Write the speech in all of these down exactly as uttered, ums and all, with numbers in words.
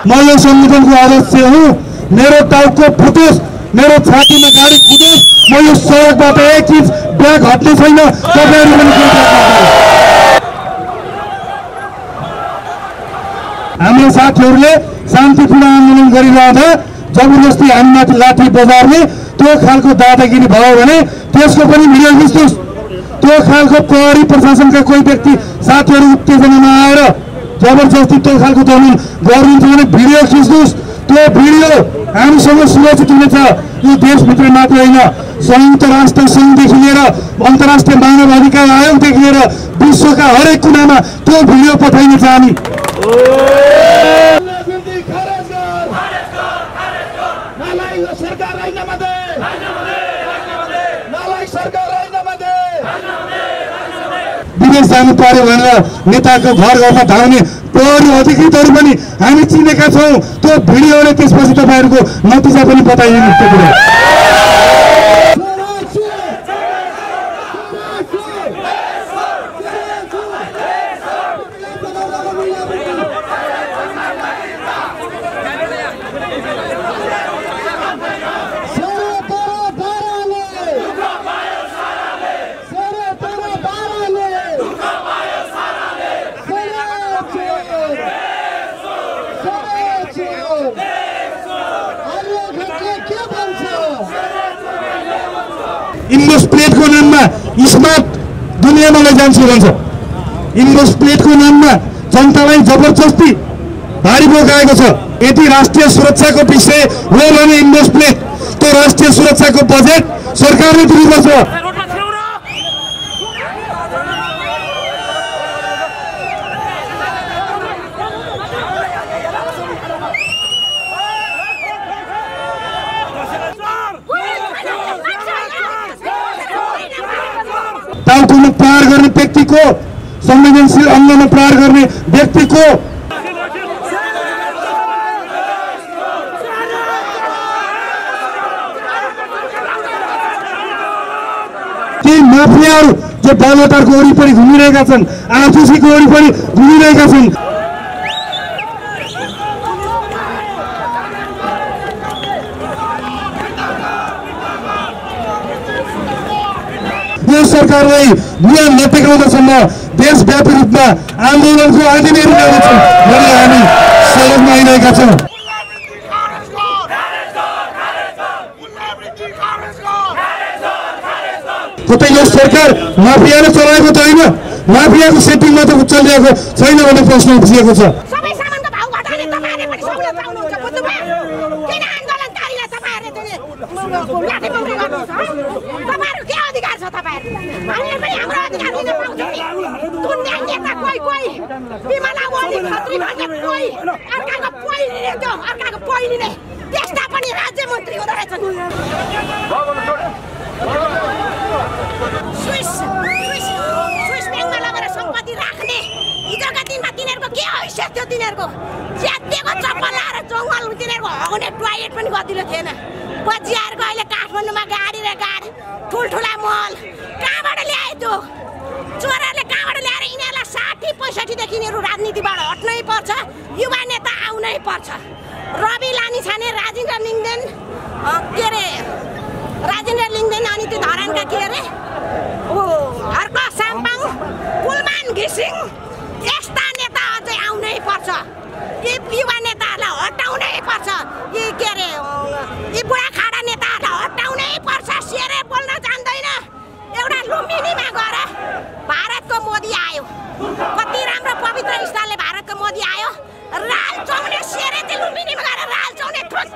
म यो संगठनको अध्यक्ष हुँ। मेरो टाउको फुटोस्, मेरो छातीमा गाडी कुदोस्, म यो सडकबाट एक इन्च ब्याग हट्ने छैन। तपाईहरु पनि हाम्रो साथीहरूले शान्तिपूर्ण आन्दोलन गरिरहँदा जबरजस्ती हामीमाथि लाठी बजार्ने त्यो खालको दादागिरी भयो भने त्यसको पनि भिडियो खिच्नुस्। त्यो खालको प्रहरी प्रशासनका कोही व्यक्ति साथीहरू उत्तेजनामा आएर जबरजस्ती त्यो खालको दमन गर्नुहुन्छ भने भिडियो खिच्नुस्। त्यो भिडियो हामीसँग सुरक्षित हुनेछ। यो देशभित्र मात्र होइन, संयुक्त राष्ट्र सङ्घदेखि लिएर अन्तर्राष्ट्रिय मानव अधिकार आयोगदेखि लिएर विश्वका हरेक कुनामा त्यो भिडियो पठाइनेछ। हामी विदेश जानु पर्यो भनेर नेताको घर घरमा धाउने प्रहरी अधिकृतहरू पनि हामी चिनेका छौँ। त्यो भिडियोले त्यसपछि तपाईँहरूको नतिजा पनि बताइदिनु। त्यो कुरा इन्डोस प्लेटको नाममा स्मार्ट दुनियाँमा लैजान्छु भन्छ। इन्डोस प्लेटको नाममा जनतालाई जबरजस्ती भारी बोकाएको छ। यदि राष्ट्रिय सुरक्षाको विषय हो भने इन्डोस प्लेट त्यो राष्ट्रिय सुरक्षाको बजेट सरकारले दिनुपर्छ। टाउकोमा प्रहार गर्ने व्यक्तिको, संवेदनशील अङ्गमा प्रहार गर्ने व्यक्तिको ती माफियाहरू जो बालुवाटारको वरिपरि घुमिरहेका छन्, आरसीसीको वरिपरि घुमिरहेका छन्। यो सरकारलाई भुवा नटेकाउँदासम्म देशव्यापी रूपमा आन्दोलनको आदिमेर ल्याउँछौँ भन्ने हामी सडकमा आइरहेका छौँ। कतै यो सरकार माफियाले चलाएको त होइन, माफियाको सेटिङमा त चलिरहेको छैन भन्ने प्रश्न उठिएको छ। काठमाडौँमा गाडी र गाडी ठुल्ठुला मल कहाँबाट ल्याए त्यो चोरहरूले कहाँबाट ल्याएर यिनीहरूलाई साठी पैँसठीदेखि यिनीहरू राजनीतिबाट हट्नै पर्छ। युवा नेता आउनै पर्छ। रवि लामिछाने, राजेन्द्र लिङ्गदेन, के अरे राजेन्द्र लिङ्गदेन, अनि त्यो धरानका के अरे ओ हर्क साम्पाङ, कुलमान घिसिङ, यस्ता नेता अझै आउनै पर्छ। यी युवा नेताहरूलाई हटाउनै पर्छ। यी के अरे यी बुढाखाडा नेताहरूलाई हटाउनै पर्छ। सेरे बोल्न जान्दैन। एउटा लुम्बिनीमा गएर भारतको मोदी आयो, कति राम्रो पवित्र स्थलले भारतको मोदी आयो। राल चौने सेरे चाहिँ लुम्बिनीमा गएर राल चौने ठोक।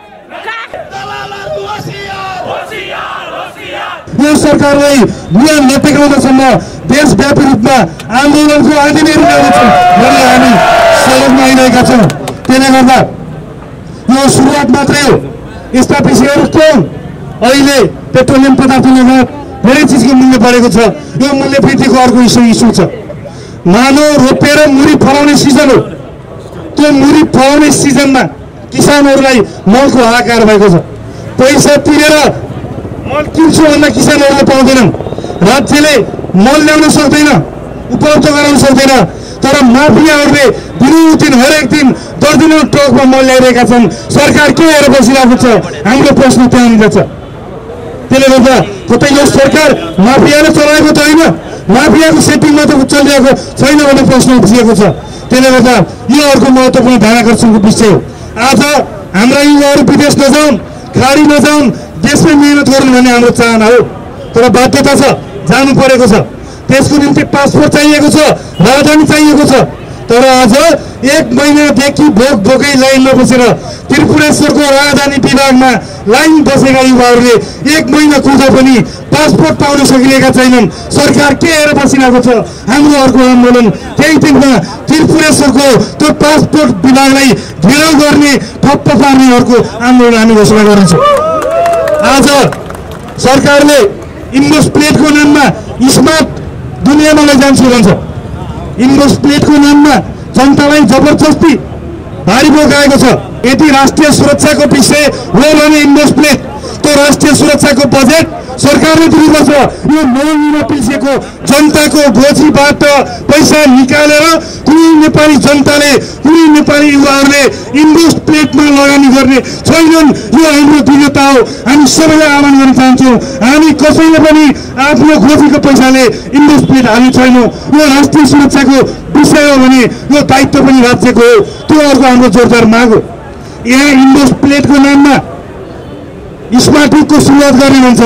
यो सरकारलाई भुवा नटेकाउँदासम्म देशव्यापी रूपमा आन्दोलनको आदिमेर ल्याउँछौँ भन्ने हामी सडकमा आइरहेका छौँ। त्यसले गर्दा यो सुरुवात मात्रै हो। यस्ता विषयहरू कौन अहिले पेट्रोलियम पदार्थ लगायत धेरै चिजको मूल्य बढेको छ। यो मूल्य वृद्धिको अर्को इस्यु इस्यु छ। मानव रोपेर मुरी फलाउने सिजन हो। त्यो मुरी फलाउने सिजनमा किसानहरूलाई मलको हाहाकार भएको छ। पैसा तिरेर मल किन्छु भन्दा किसानहरूले पाउँदैनन्। राज्यले मल ल्याउन सक्दैन, उपलब्ध गराउन सक्दैन। तर माफियाहरूले दिनदिन हरेक दिन दर्जनौं ट्रकमा मल ल्याइरहेका छन्। सरकार के हेरेर बसिरहेको छ? हाम्रो प्रश्न त्यहाँनिर छ। त्यसले गर्दा कतै यो सरकार माफियाले चलाएको त होइन, माफियाको सेटिङमा त चलिरहेको छैन भन्ने प्रश्न उठिएको छ। त्यसले गर्दा यो अर्को महत्त्वपूर्ण ध्यानाकर्षणको विषय हो। आज हाम्रा युवाहरू विदेश नजाउन्, खाडी नजाउन्, देशमै मेहनत गरून् भन्ने हाम्रो चाहना हो। तर बाध्यता छ, जानु परेको छ। त्यसको निम्ति पासपोर्ट चाहिएको छ, राजधानी चाहिएको छ। तर आज एक महिनादेखि भोक भोकै लाइनमा बसेर त्रिपुरेश्वरको राजधानी विभागमा लाइन बसेका युवाहरूले एक महिना कुर्दा पनि पासपोर्ट पाउन सकिरहेका छैनन्। सरकार के हेरेर बसिरहेको छ? हाम्रो अर्को आन्दोलन त्यही दिनमा त्रिपुरेश्वरको त्यो पासपोर्ट विभागलाई घेराउ गर्ने, ठप्प पार्ने अर्को आन्दोलन हामी घोषणा गर्छौँ। आज सरकारले इन्भोइस प्लेटको नाममा स्मार्ट दुनियाँमा लैजान्छु भन्छ। इन्भोइस प्लेटको नाममा जनतालाई जबरजस्ती भारी बोकाएको छ। यदि राष्ट्रिय सुरक्षाको विषय हो भने इन्भोइस प्लेट, त्यो राष्ट्रिय सुरक्षाको बजेट सरकारले दिनुपर्छ। यो नौनीमा पिल्सेको जनताको गोजीबाट पैसा निकालेर कुनै नेपाली जनताले, कुनै नेपाली युवाहरूले इन्भोइस प्लेटमा लगानी गर्ने छैनन्। यो हाम्रो दृढता हो। हामी सबैलाई आह्वान गर्न चाहन्छौँ, हामी कसैले पनि आफ्नो गोजीको पैसाले इन्भोइस प्लेट हाल्ने छैनौँ। यो राष्ट्रिय सुरक्षाको विषय हो भने यो दायित्व पनि राज्यको हो। त्यो अर्को हाम्रो जोरदार माग हो। यहाँ इन्भोइस प्लेटको नाममा स्मार्ट युगको सुरुवात गर्ने भन्छ,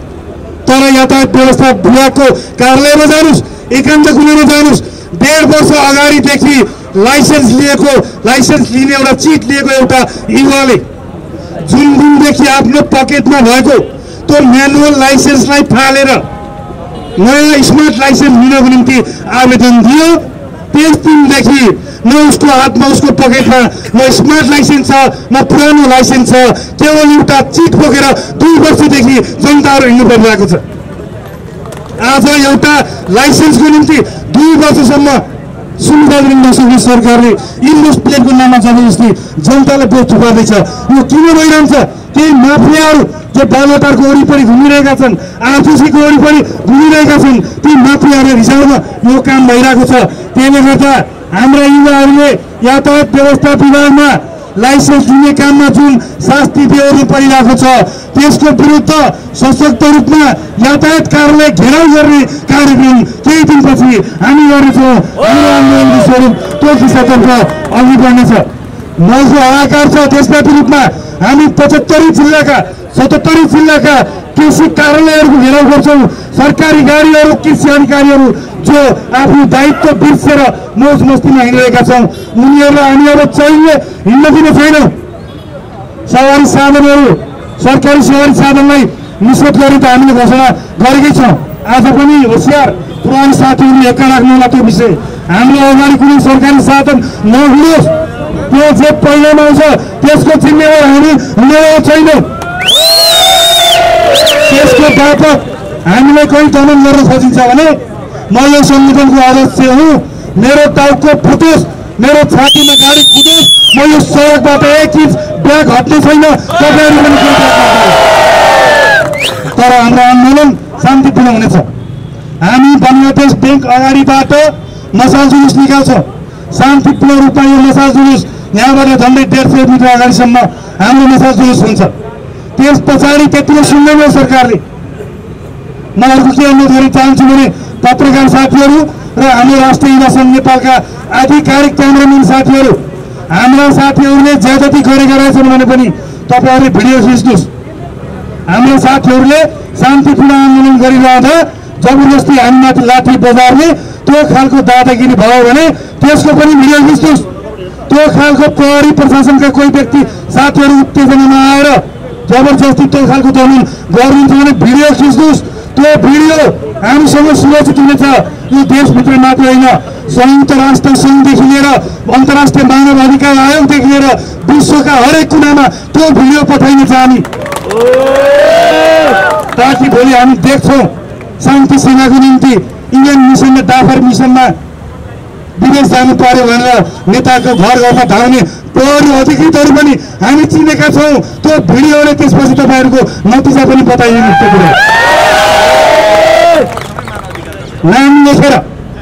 तर यातायात व्यवस्था विभागको कार्यालयमा जानुहोस्, एकान्त कुनामा जानुहोस्, डेढ वर्ष अगाडिदेखि लाइसेन्स लिएको, लाइसेन्स लिने एउटा चिट लिएको एउटा युवाले जुन दिनदेखि आफ्नो पकेटमा भएको त्यो म्यानुअल लाइसेन्सलाई फालेर नयाँ स्मार्ट लाइसेन्स लिनको निम्ति आवेदन दियो, त्यस दिनदेखि न उसको हातमा, उसको पकेटमा न स्मार्ट लाइसेन्स छ, न पुरानो लाइसेन्स छ। केवल एउटा चिट बोकेर दुई वर्षदेखि जनताहरू हिँड्नु परिरहेको छ। आज एउटा लाइसेन्सको निम्ति दुई वर्षसम्म सुविधा दिन नसक्ने सरकारले इन्भोइस प्लेटको नाममा जबरजस्ती जनतालाई बोझ थुपार्दैछ। यो किन भइरहन्छ? केही माफियाहरू जो बालुवाटारको वरिपरि घुमिरहेका छन्, आरसीसीको वरिपरि घुमिरहेका छन्, ती माफियाहरूले रिसाउन यो काम भइरहेको छ। त्यसले गर्दा हाम्रा युवाहरूले यातायात व्यवस्था विभागमा लाइसेन्स लिने काममा जुन शास्ति बेहोर्नु परिरहेको छ, त्यसको विरुद्ध सशक्त रूपमा यातायात कार्यालय घेराउ गर्ने कार्यक्रम केही दिनपछि हामी गर्नेछौँ। हाम्रो आन्दोलनको स्वरूप त्यो दिशातर्फ अघि बढ्नेछ। मौजको हाहाकार छ। देशव्यापी रूपमा हामी पचहत्तरी जिल्लाका सतहत्तरी जिल्लाका कृषि कार्यालयहरूको घेराउ गर्छौँ। सरकारी गाडीहरू, कृषि अधिकारीहरू जो आफ्नो दायित्व बिर्सेर मौज मस्तीमा हिँडिरहेका छौँ, उनीहरूलाई हामी अब चाहिने हिँड्न दिने छैनौँ। सवारी साधनहरू, सरकारी सवारी साधनलाई निषेध गर्ने त हामीले घोषणा गरेकै छौँ। आज पनि होसियार पुरानो साथीहरूले एका राख्नुहोला त्यो विषय। हाम्रो अगाडि कुनै सरकारी साधन नहुनुहोस्, त्यो जे पहिलामा आउँछ त्यसको जिम्मेवार हामी लिएको छैनौँ। त्यसको बापत हामीलाई कोही दमन गर्न खोजिन्छ भने म यो संगठनको अध्यक्ष हुँ, मेरो टाउको फुटोस्, मेरो छातीमा गाडी कुदोस्, म यो सडकबाट एक इन्च ब्याग हट्ने छैन। तपाईँहरू पनि तर हाम्रो आन्दोलन शान्तिपूर्ण हुनेछ। हामी बङ्गलादेश ब्याङ्क अगाडिबाट मसाल जुलुस निकाल्छौँ। शान्तिपूर्ण रूपमा यो मसाल जुलुस यहाँबाट झन्डै डेढ सय मिटर अगाडिसम्म हाम्रो मसाल जुलुस हुन्छ। त्यस पछाडि त्यतिको सुन्दैन सरकारले। म अर्को के अनुरोध गर्न चाहन्छु भने पत्रकार साथीहरू र हाम्रो राष्ट्रिय युवा सङ्घ नेपालका आधिकारिक क्यामेराम्यान साथीहरू, हाम्रा साथीहरूले ज्यादती गरेका रहेछन् भने पनि तपाईँहरूले भिडियो खिच्नुहोस्। हाम्रा साथीहरूले शान्तिपूर्ण आन्दोलन गरिरहँदा जबरजस्ती हामीमाथि लाठी बजार्ने त्यो खालको दादागिरी भयो भने त्यसको पनि भिडियो खिच्नुहोस्। त्यो खालको प्रहरी प्रशासनका कोही व्यक्ति साथीहरू उत्तेजनामा आएर जबरजस्ती त्यो खालको दमन गर्नुहुन्छ भने भिडियो खिच्नुहोस्। त्यो भिडियो हामीसँग सुरक्षित हुनेछ। यो देशभित्र मात्र होइन, संयुक्त राष्ट्र सङ्घदेखि लिएर अन्तर्राष्ट्रिय मानव अधिकार आयोगदेखि लिएर विश्वका हरेक कुनामा त्यो भिडियो पठाइनेछ हामी, ताकि भोलि हामी देख्छौँ शान्ति सेनाको निम्ति इन्डियन मिसन र डाफर मिसनमा विदेश जानु पर्यो भनेर नेताको घर घरमा धाउने प्रहरी अधिकृतहरू पनि हामी चिनेका छौँ। त्यो भिडियोले त्यसपछि तपाईँहरूको नतिजा पनि बताइदिनु। त्यो कुरा नाम लेखेर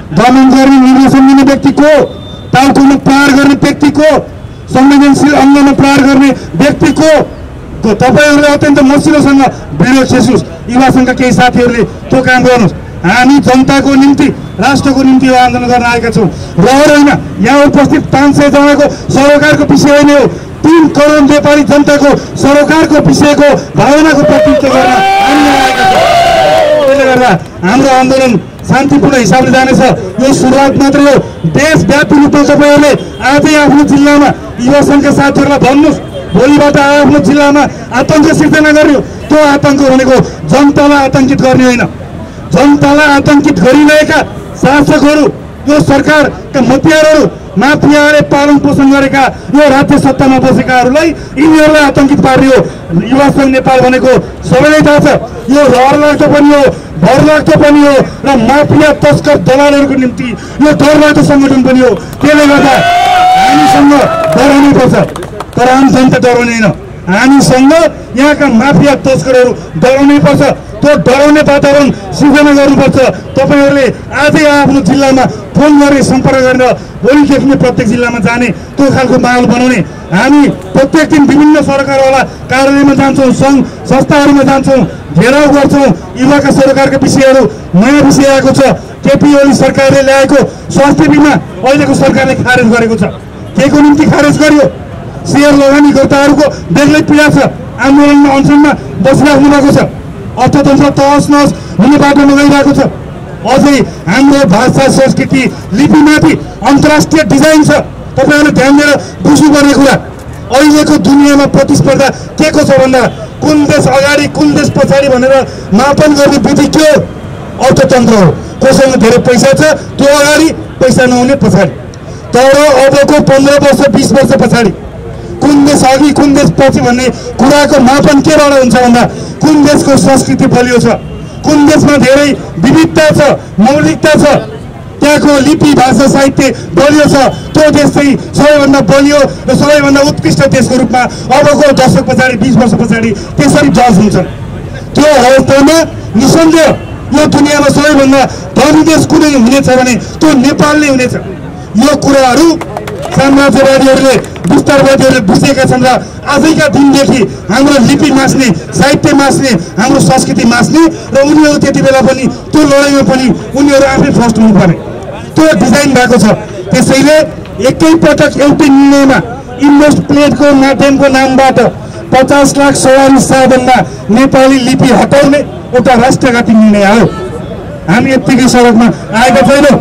दमन गर्ने निर्देशन दिने व्यक्ति को, टाउकोमा प्रहार गर्ने व्यक्ति को, संवेदनशील अङ्गमा प्रहार गर्ने व्यक्ति को तपाईँहरूले अत्यन्त मसिलोसँग भिडियो खेच्नुहोस्। युवा सङ्घका केही साथीहरूले त्यो काम गर्नुहोस्। हामी जनताको निम्ति, राष्ट्रको निम्ति यो आन्दोलन गर्न आएका छौँ। रहर होइन, यहाँ उपस्थित पाँच सय जनाको सरोकारको विषय होइन, हो तीन करोड नेपाली जनताको सरोकारको विषयको भावनाको प्रतिनिधित्व गर्न हामी आएका छौँ। त्यसले गर्दा हाम्रो आन्दोलन शान्तिपूर्ण हिसाबले जानेछ। यो सुरुवात मात्रै हो। देशव्यापी रूपमा तपाईँहरूले आजै आफ्नो जिल्लामा युवा सङ्घका साथीहरूलाई भन्नुहोस्, भोलिबाट आफ्नो जिल्लामा आतङ्क सिर्जना गर्यो। त्यो आतङ्क भनेको जनतालाई आतङ्कित गर्ने होइन, जनतालाई आतङ्कित गरिरहेका शासकहरू, यो सरकारका मतियारहरू, माफियाले पालन पोषण गरेका यो राज्य सत्तामा बसेकाहरूलाई यिनीहरूलाई आतङ्कित पार्ने हो युवा सङ्घ नेपाल भनेको। सबैलाई थाहा छ, यो रहरलाग्दो पनि हो, भरलाग्दो पनि हो र माफिया तस्कर दलालहरूको निम्ति यो डरलाग्दो सङ्गठन पनि हो। त्यसले गर्दा हामीसँग डराउनै पर्छ, तर आम जनता डराउने होइन। हामीसँग यहाँका माफिया तस्करहरू डराउनै पर्छ। त्यो डराउने वातावरण सृजना गर्नुपर्छ। तपाईँहरूले आजै आफ्नो जिल्लामा फोन गरेर सम्पर्क गरेर भोलिदेखि प्रत्येक जिल्लामा जाने त्यो खालको माहौल बनाउने। हामी प्रत्येक दिन विभिन्न सरकारवाला कार्यालयमा जान्छौँ, सङ्घ संस्थाहरूमा जान्छौँ, घेराउ गर्छौँ। युवाका सरकारका विषयहरू नयाँ विषय आएको छ। केपी ओली सरकारले ल्याएको स्वास्थ्य बिमा अहिलेको सरकारले खारेज गरेको छ। के को निम्ति खारेज गर्यो? सेयर लगानीकर्ताहरूको बेग्लै पीडा छ, आन्दोलनमा अनसनमा बसिराख्नु भएको छ, अर्थतन्त्र तहस नहस हुने बाटोमा गइरहेको छ। अझै हाम्रो भाषा संस्कृति लिपिमाथि अन्तर्राष्ट्रिय डिजाइन छ। तपाईँहरूले ध्यान दिएर बुझ्नुपर्ने कुरा, अहिलेको दुनियाँमा प्रतिस्पर्धा के को छ भन्दा कुन देश अगाडि कुन देश पछाडि भनेर मापन गर्ने विधि के हो? अर्थतन्त्र हो। कोसँग धेरै पैसा छ त्यो अगाडि, पैसा नहुने पछाडि। तर अबको पन्ध्र वर्ष बिस वर्ष पछाडि कुन देश अघि कुन देश पछि भन्ने कुराको मापन केबाट हुन्छ भन्दा कुन देशको संस्कृति बलियो छ, कुन देशमा धेरै विविधता छ, मौलिकता छ, त्यहाँको लिपि भाषा साहित्य बलियो छ, त्यो देश चाहिँ सबैभन्दा बलियो र सबैभन्दा उत्कृष्ट देशको रूपमा अबको दशक पछाडि बिस वर्ष पछाडि त्यसरी जज हुन्छन्। त्यो अवस्थामा निसन्देह यो दुनियाँमा सबैभन्दा धनी देश कुनै हुनेछ भने त्यो नेपाल नै हुनेछ। यो कुराहरू साम्राज्यवादीहरूले विस्तारवादीहरूले बुझेका छन् र आजैका दिनदेखि हाम्रो लिपि मास्ने, साहित्य मास्ने, हाम्रो संस्कृति मास्ने र उनीहरू त्यति बेला पनि त्यो लडाइँमा पनि उनीहरू आफै फर्स्ट हुनुपर्ने त्यो डिजाइन भएको छ। त्यसैले एकैपटक एउटै निर्णयमा इन्भेस्ट प्लेटको माध्यमको नामबाट पचास लाख सवारी साधनमा नेपाली लिपि हटाउने एउटा राष्ट्रघाती निर्णय हो। हामी यत्तिकै सडकमा आएका छैनौँ।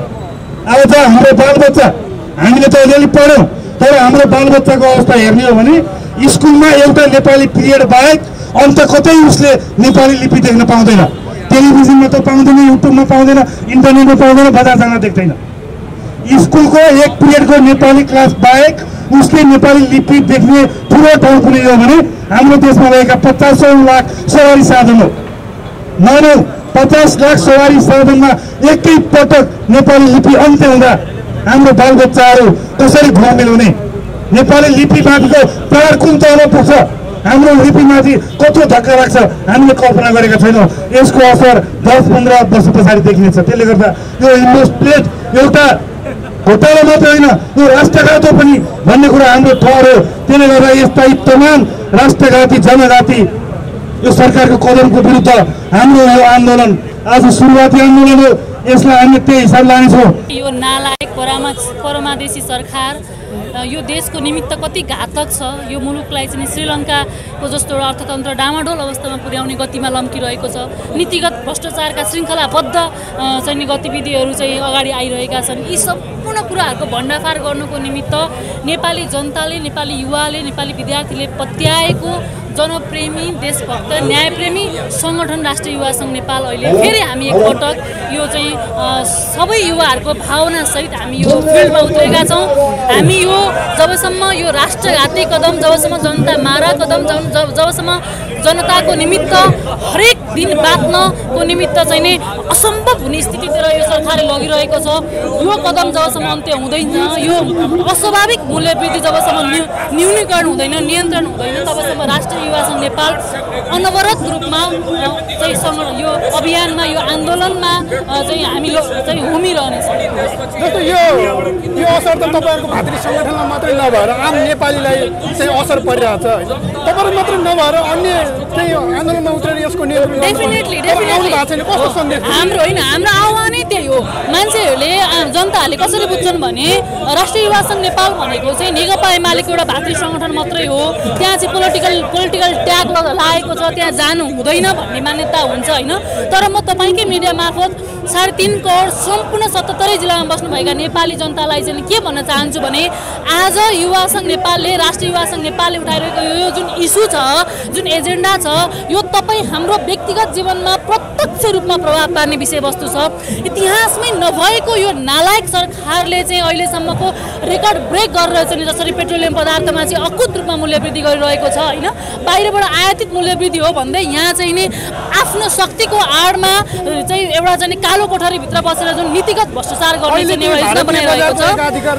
अब त हाम्रो बालबच्चा, हामीले त अलिअलि पढ्यौँ, तर हाम्रो बालबच्चाको अवस्था हेर्ने हो भने स्कुलमा एउटा नेपाली पिरियड बाहेक अन्त कतै उसले नेपाली लिपि देख्न पाउँदैन। टेलिभिजनमा त पाउँदैन, युट्युबमा पाउँदैन, इन्टरनेटमा पाउँदैन, बजार जान देख्दैन। स्कुलको एक पिरियडको नेपाली क्लास बाहेक उसले नेपाली लिपि देख्ने ठुलो ठाउँ कुनै हो भने हाम्रो देशमा रहेका पचासौँ लाख सवारी साधन हो। मानौ पचास लाख सवारी साधनमा एकै पटक नेपाली लिपि अन्त्य हुँदा हाम्रो बालबच्चाहरू कसरी घुम मिलाउने? नेपाली लिपिमाथिको प्रहार कुन तहमा पुग्छ? हाम्रो लिपिमाथि कत्रो धक्का लाग्छ हामीले कल्पना गरेका छैनौँ। यसको असर दस पन्ध्र वर्ष पछाडि देखिनेछ। त्यसले गर्दा यो इन्भेस्ट प्लेट एउटा घोटाला मात्रै होइन, यो राष्ट्रघात हो पनि भन्ने कुरा हाम्रो ठहर हो। त्यसले गर्दा यस्ता तमाम राष्ट्रघाती जनघाती यो सरकारको कदमको विरुद्ध हाम्रो यो आन्दोलन आज सुरुवाती आन्दोलन हो। यसलाई हामी त्यही हिसाब लानेछौँ। यो नालायक परामा परमादेशी सरकार यो देशको निमित्त कति घातक छ। यो मुलुकलाई चाहिँ श्रीलङ्काको जस्तो अर्थतन्त्र डामाडोल अवस्थामा पुर्याउने गतिमा लम्किरहेको छ। नीतिगत भ्रष्टाचारका श्रृङ्खलाबद्ध चाहिँ गतिविधिहरू चाहिँ अगाडि आइरहेका छन्। यी सम्पूर्ण कुराहरूको भण्डाफार गर्नुको निमित्त नेपाली जनताले, नेपाली युवाले, नेपाली विद्यार्थीले पत्याएको जनप्रेमी, देशभक्त, न्यायप्रेमी सङ्गठन राष्ट्रिय युवा सङ्घ नेपाल अहिले फेरि हामी एकपटक यो चाहिँ सबै युवाहरूको भावनासहित हामी यो फिल्डमा उत्रेका छौँ। हामी यो जबसम्म यो राष्ट्रघाती कदम, जबसम्म जनता मारा कदम, जब जबसम्म जनताको निमित्त हरेक दिन बाँच्नको निमित्त चाहिँ नि असम्भव हुने स्थितितिर यो सरकारले लगिरहेको छ। यो कदम जबसम्म अन्त्य हुँदैन, यो अस्वाभाविक मूल्य वृद्धि जबसम्म न्यूनीकरण हुँदैन, नियन्त्रण हुँदैन, तबसम्म राष्ट्रिय युवा सङ्घ नेपाल अनवरत रूपमा चाहिँ यो अभियानमा यो आन्दोलनमा चाहिँ हामी चाहिँ होमिरहनेछौँ। जस्तो यो यो असर त तपाईँहरूको भातृ सङ्गठनमा मात्रै नभएर आम नेपालीलाई चाहिँ असर परिरहेछ होइन। तपाईँहरू मात्रै नभएर अन्य चाहिँ आन्दोलनमा उत्रेर यसको नियन्त्रण डेफिनेटली डेफिनेटली कस्तो सन्देश हाम्रो होइन, हाम्रो आह्वानै त्यही हो। मान्छेहरूले जनताहरूले कसरी बुझ्छन् भने राष्ट्रिय युवा सङ्घ नेपाल भनेको चाहिँ नेकपा एमालेको एउटा भातृ सङ्गठन मात्रै हो, त्यहाँ चाहिँ पोलिटिकल पोलिटिकल ट्याग लागेको छ, त्यहाँ जानु हुँदैन भन्ने मान्यता हुन्छ होइन। तर म तपाईँकै मिडिया मार्फत साढे तिन करोड सम्पूर्ण सतहत्तरै जिल्लामा बस्नुभएका नेपाली जनतालाई चाहिँ के भन्न चाहन्छु भने आज युवा सङ्घ नेपालले राष्ट्रिय युवा सङ्घ नेपालले उठाइरहेको यो जुन इस्यु छ, जुन एजेन्डा छ, यो तपाईँ हाम्रो व्यक्तिगत जीवनमा प्रत्यक्ष रूपमा प्रभाव पार्ने विषयवस्तु छ। इतिहासमै नभएको यो नालायक सरकारले चाहिँ अहिलेसम्मको रेकर्ड ब्रेक गरेर चाहिँ जसरी पेट्रोलियम पदार्थमा चाहिँ अकुत रूपमा मूल्य वृद्धि गरिरहेको छ होइन, बाहिरबाट आयातित मूल्य वृद्धि हो भन्दै यहाँ चाहिँ नि आफ्नो शक्तिको आडमा चाहिँ एउटा चाहिँ कालो कोठरीभित्र बसेर जुन नीतिगत भ्रष्टाचार गर्ने चाहिँ योजना बनाइरहेको छ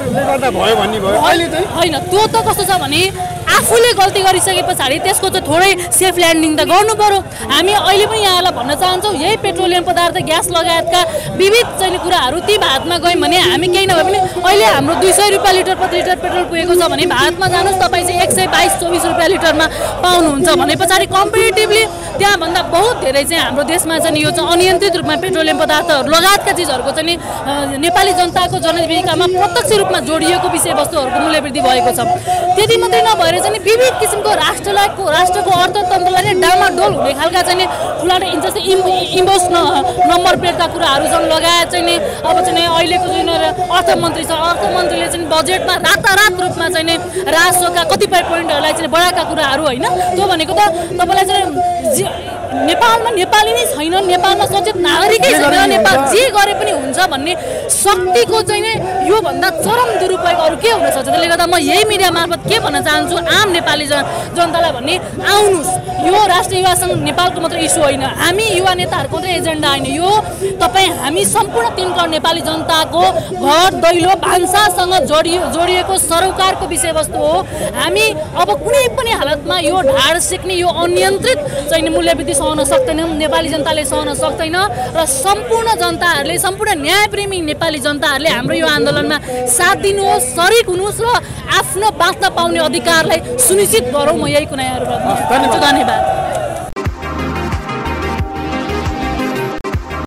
होइन। त्यो त कस्तो छ भने आफूले गल्ती गरिसके पछाडि त्यसको चाहिँ थोरै सेफ ल्यान्डिङ त गर्नु पर्यो। हामी अहिले पनि यहाँलाई भन्न चाहन्छौँ यही पेट्रोलियम पदार्थ ग्यास लगायतका विविध चाहिँ कुराहरू ती भारतमा गयौँ भने हामी केही नभए पनि अहिले हाम्रो दुई सय रुपियाँ लिटर प्रति लिटर पेट्रोल पुगेको छ भने भारतमा जानुहोस् तपाईँ चाहिँ एक सय बाइस चौबिस रुपियाँ लिटरमा पाउनुहुन्छ भने पछाडि कम्पेरिटिभली त्यहाँभन्दा बहुत धेरै चाहिँ हाम्रो देशमा चाहिँ यो चाहिँ अनियन्त्रित रूपमा पेट्रोलियम पदार्थहरू लगायतका चिजहरूको चाहिँ नेपाली जनताको जनजीविकामा प्रत्यक्ष रूपमा जोडिएको विषयवस्तुहरूको मूल्य वृद्धि भएको छ। त्यति मात्रै नभएर चाहिँ विविध किसिमको राष्ट्रलाई राष्ट्रको अर्थतन्त्रलाई नै डामाडोल हुने खालका चाहिँ ठुला जस्तै इम्पोस्ट नम्बर प्लेटका कुराहरू छन् लगायत चाहिँ अब चाहिँ अहिलेको जुन अर्थमन्त्री छ, अर्थमन्त्रीले चाहिँ बजेटमा रातारात रूपमा चाहिँ राजस्वका कतिपय पोइन्टहरूलाई चाहिँ बढाएका कुराहरू होइन। त्यो भनेको त तपाईँलाई चाहिँ नेपालमा नेपाली नै छैन, नेपालमा सचेत नागरिकै छैन, नेपाल जे गरे पनि हुन्छ भन्ने शक्तिको चाहिँ नै योभन्दा चरम दुरुपयोग अरू के हुन सक्छ। त्यसले गर्दा म यही मिडिया मार्फत के भन्न चाहन्छु आम नेपाली जन जनतालाई भन्ने आउनुहोस्, यो राष्ट्रिय युवा सङ्घ नेपालको मात्र इस्यु होइन, हामी युवा नेताहरूको मात्रै एजेन्डा होइन, यो तपाईँ हामी सम्पूर्ण तिन करोड नेपाली जनताको घर दैलो भान्सासँग जोडियो जोडिएको सरोकारको विषयवस्तु हो। हामी अब कुनै पनि हालतमा यो ढाड सिक्ने यो अनियन्त्रित चाहिँ मूल्यवृद्धि सहन सक्दैनौँ, नेपाली जनताले सहन सक्दैन र सम्पूर्ण जनताहरूले सम्पूर्ण न्यायप्रेमी नेपाली जनताहरूले हाम्रो यो आन्दोलनमा साथ दिनुहोस्, सरिक हुनुहोस् र आफ्नो बाँच्न पाउने अधिकारलाई सुनिश्चित गरौँ। म यही कुराहरू धन्यवाद।